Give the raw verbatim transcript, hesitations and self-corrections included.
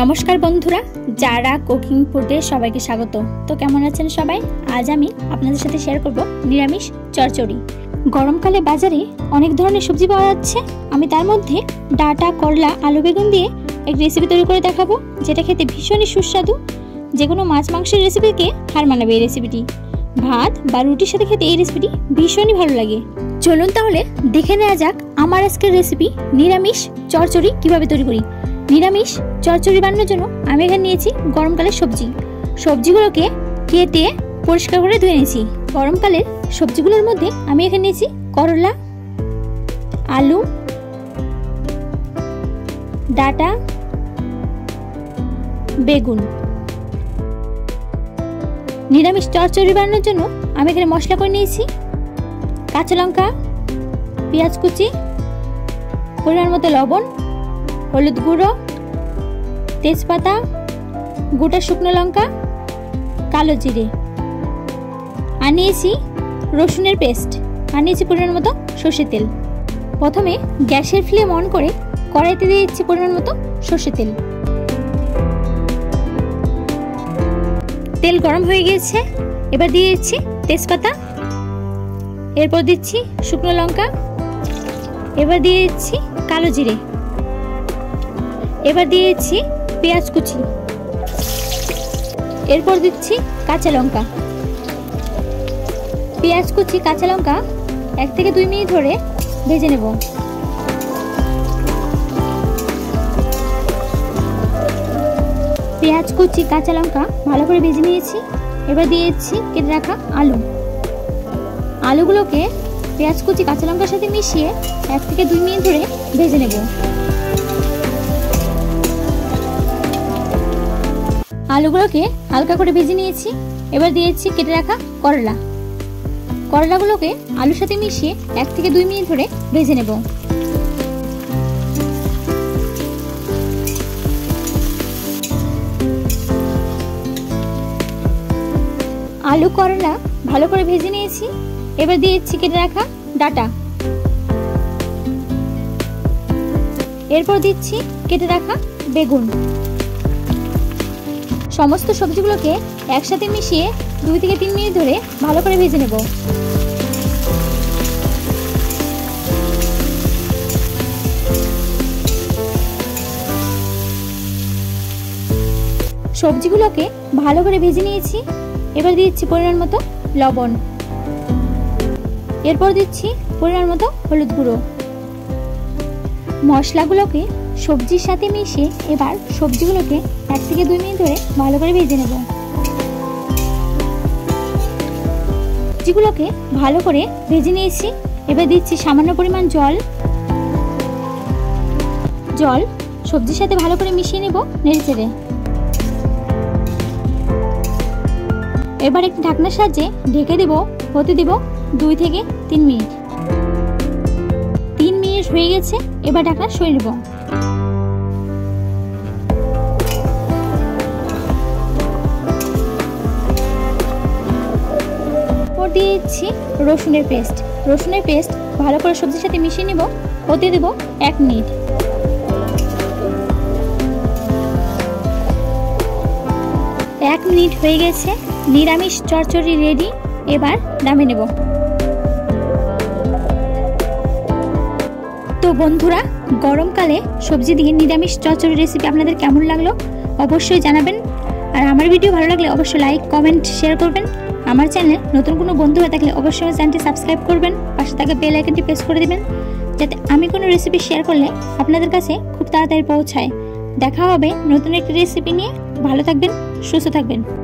नमस्कार बंधुरा Zara cooking फुडे सबाइके स्वागत। तो केमन आছেন सबाई? आज आमी आपनादेर साथे शेयर करब निरामिष चरचड़ी। गरमकाले बाजारे अनेक धरनेर सब्जी पाওয়া যাচ্ছে। আমি তার মধ্যে ডাটা, করলা, আলু, বেগুন দিয়ে এক রেসিপি তৈরি করে দেখাবো, যেটা খেতে ভীষণই সুস্বাদু। যে কোনো মাছ মাংসের রেসিপিকে হার মানাবে এই রেসিপিটি। ভাত বা রুটির সাথে খেতে এই রেসিপিটি ভীষণই ভালো লাগে। চলুন তাহলে দেখে নেওয়া যাক আমার আজকের রেসিপি নিরামিষ চরচড়ি কিভাবে তৈরি করি। নিরামিষ চরচড়ি বানানোর জন্য আমি এখানে নিয়েছি গরমকালের সবজি। সবজিগুলোকে কেটে পরিষ্কার করে ধুয়ে নিয়েছি। গরমকালের সবজিগুলোর মধ্যে আমি এখানে নিয়েছি করলা, আলু, ডাটা, বেগুন। নিরামিষ চরচড়ি বানানোর জন্য আমি এখানে মশলা করে নিয়েছি কাঁচা লঙ্কা, পেঁয়াজ কুচি, পরিমাণ মতো লবণ, হলুদ গুঁড়ো, তেজপাতা, গোটা শুকনো লঙ্কা, কালো জিরে, আর নিয়েছি রসুনের পেস্ট, আর নিয়েছি পরিমাণ মতো সর্ষের তেল। প্রথমে গ্যাসের ফ্লেম অন করে কড়াইতে দিয়ে দিচ্ছি পরিমাণ মতো সর্ষের তেল। তেল গরম হয়ে গিয়েছে, এবার দিয়ে দিচ্ছি তেজপাতা, এরপর দিচ্ছি শুকনো লঙ্কা, এবার দিয়ে দিচ্ছি কালো জিরে, এবার দিয়ে দিচ্ছি পেঁয়াজ কুচি, এরপর দিচ্ছি কাঁচা লঙ্কা। পেঁয়াজ কুচি, কাঁচা লঙ্কা এক থেকে দুই মিনিট ধরে ভেজে নেব। পেঁয়াজ কুচি, কাঁচা লঙ্কা ভালো করে ভেজে নিয়েছি। এবার দিয়ে দিচ্ছি কেটে রাখা আলু। আলুগুলোকে পেঁয়াজ কুচি, কাঁচা লঙ্কার সাথে মিশিয়ে এক থেকে দুই মিনিট ধরে ভেজে নেব। আলুগুলোকে হালকা করে ভেজে নিয়েছি। এবার দিয়েছি কেটে রাখা করলা। করলাগুলোকে আলুর সাথে মিশিয়ে এক থেকে দুই মিনিট ধরে ভেজে নেব। আলু, করলা ভালো করে ভেজে নিয়েছি। এবার দিয়েছি কেটে রাখা ডাটা, এরপর দিচ্ছি কেটে রাখা বেগুন। সমস্ত সবজিগুলোকে একসাথে মিশিয়ে দুই থেকে তিন মিনিট ধরে ভালো করে ভেজে নেব। সবজিগুলোকে ভালো করে ভেজে নিয়েছি। এবার দিচ্ছি পরিমাণ মতো লবণ, এরপর দিচ্ছি পরিমাণ মতো হলুদ গুঁড়ো। মশলাগুলোকে সবজির সাথে মিশিয়ে এবার সবজিগুলোকে এক থেকে দুই মিনিট ধরে ভালো করে ভেজে নেব। সবজিগুলোকে ভালো করে ভেজে নিয়েছি। এবার দিচ্ছি সামান্য পরিমাণ জল। জল সবজির সাথে ভালো করে মিশিয়ে নেব নেড়েচেড়ে। এবার একটি ঢাকনার সাহায্যে ঢেকে দেব, হতে দেব দুই থেকে তিন মিনিট। তিন মিনিট হয়ে গেছে, এবার ঢাকনা সরিয়ে নেব। দিয়ে দিচ্ছি রসুনের পেস্ট। রসুনের পেস্ট ভালো করে সবজির সাথে মিশিয়ে নেব, হতে দেব এক মিনিট। এক মিনিট হয়ে গেছে, নিরামিষ চরচড়ি রেডি। এবার নামিয়ে নেব। তো বন্ধুরা, গরমকালে সবজি দিয়ে নিরামিষ চরচড়ি রেসিপি আপনাদের কেমন লাগলো অবশ্যই জানাবেন। আর আমার ভিডিও ভালো লাগলে অবশ্যই লাইক, কমেন্ট, শেয়ার করবেন। আমার চ্যানেলে নতুন কোনো বন্ধু হয়ে থাকলে অবশ্যই আমার চ্যানেলটি সাবস্ক্রাইব করবেন, পাশে থাকা বেল আইকনটি প্রেস করে দিবেন, যাতে আমি কোনো রেসিপি শেয়ার করলে আপনাদের কাছে খুব তাড়াতাড়ি পৌঁছায়। দেখা হবে নতুন একটি রেসিপি নিয়ে। ভালো থাকবেন, সুস্থ থাকবেন।